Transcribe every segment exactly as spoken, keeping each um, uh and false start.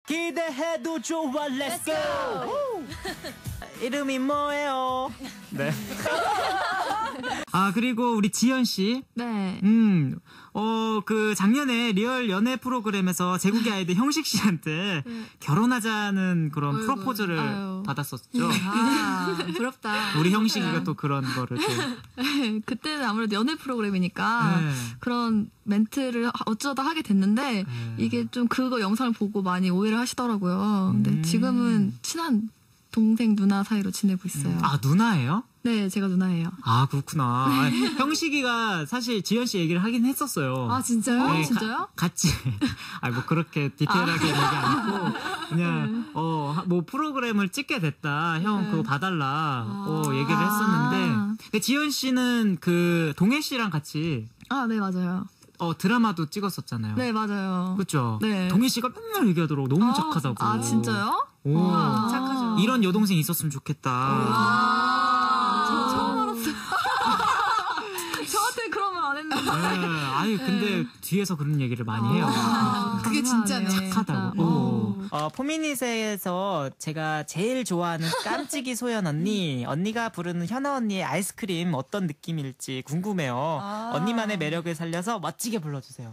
기대해도 좋아 Let's go. 이름이 뭐예요? 네. 아 그리고 우리 지연 씨. 네. 음, 어, 그 작년에 리얼 연애 프로그램에서 제국의 아이들 형식 씨한테 네. 결혼하자는 그런 어이구, 프로포즈를 아유. 받았었죠. 아, 부럽다. 우리 형식이가 또 그런 거를 또. 그때는 아무래도 연애 프로그램이니까 네. 그런 멘트를 어쩌다 하게 됐는데 네. 이게 좀 그거 영상을 보고 많이 오해를 하시더라고요. 근데 음. 지금은 친한 동생 누나 사이로 지내고 있어요. 음. 아 누나예요? 네, 제가 누나예요. 아 그렇구나. 형식이가 사실 지연 씨 얘기를 하긴 했었어요. 아 진짜요? 네, 진짜요? 가, 같이. 아 뭐 그렇게 디테일하게 얘기 아니고 그냥 네. 어뭐 프로그램을 찍게 됐다. 형 네. 그거 봐달라. 아 어 얘기를 했었는데. 근데 지연 씨는 그 동해 씨랑 같이. 아 네 맞아요. 어 드라마도 찍었었잖아요. 네 맞아요. 그렇죠. 네. 동해 씨가 맨날 얘기하더라고. 너무 아, 착하다고. 아 진짜요? 오. 아, 착하죠. 이런 여동생 있었으면 좋겠다. 아, 저 처음 알았어요. 저한테 그런 말 안 했는데. 네, 아니 근데 뒤에서 그런 얘기를 많이 해요. 아, 그게 진짜네. 착하다고. 오. 어, 포미닛에서 제가 제일 좋아하는 깜찍이 소연 언니, 언니가 부르는 현아 언니의 아이스크림 어떤 느낌일지 궁금해요. 아. 언니만의 매력을 살려서 멋지게 불러주세요.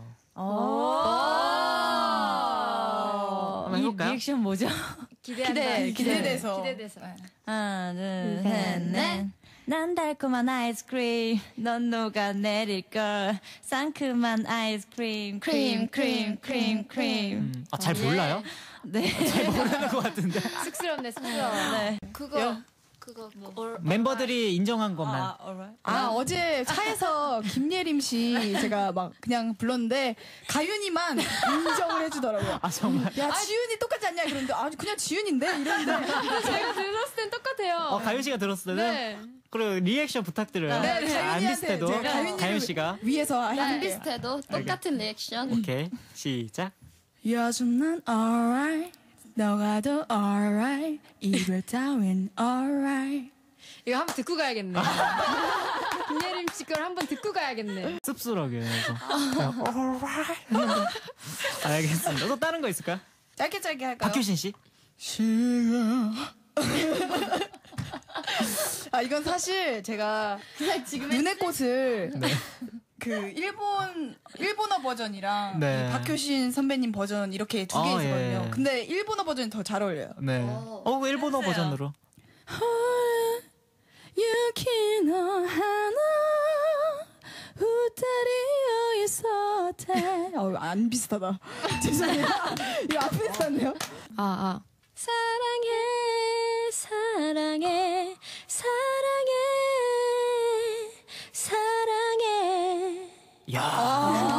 한번 해볼까요? 리액션 뭐죠? 기대한다. 기대, 기대돼서. 기대돼서. 하나, 둘, 셋, 넷. 난 달콤한 아이스크림, 넌 녹아내릴걸. 상큼한 아이스크림, 크림, 크림, 크림, 크림. 음, 아, 잘 몰라요? 네. 잘 모르는 것 같은데. 쑥스럽네, 쑥스러워. 네. 그거, 그거, 뭐. 멤버들이 인정한 것만. 아, alright. 아, 어제 차에서 김예림 씨 제가 막 그냥 불렀는데 가윤이만 인정을 해주더라고요. 아, 정말? 야, 지윤이 똑같지 않냐? 그런데 아, 그냥 지윤인데? 이러는데. 제가 들었을 땐 똑같아요. 어, 가윤 씨가 들었을 때는? 네. 그리고 리액션 부탁드려요. 네, 네. 안 비슷해도. 제가 가윤이를 가윤 씨가. 위에서 안 할게요. 비슷해도 똑같은 리액션. 오케이. 시작. 요즘 난 alright. 너가 더 alright. 이별 따윈 alright. 이거 한번 듣고 가야겠네. 김예림 씨 걸 한번 듣고 가야겠네. 씁쓸하게 해서. 그냥 alright. 알겠습니다. 또 다른 거 있을까요? 짧게 짧게 할까요? 박효신 씨. 지금 아 이건 사실 제가 지금 눈의 꽃을 네. 그 일본 일본어 버전이랑 네. 이 박효신 선배님 버전 이렇게 두 개 아, 있거든요. 예. 근데 일본어 버전이 더 잘 어울려요. 네. 어, 그 일본어 해주세요. 버전으로. 유키노 하나 후타리오 있었대. 어안 비슷하다. 죄송해요. 이거 안 비슷한데요? 아 아. 사랑해, 사랑해, 사랑해, 사랑해. 야.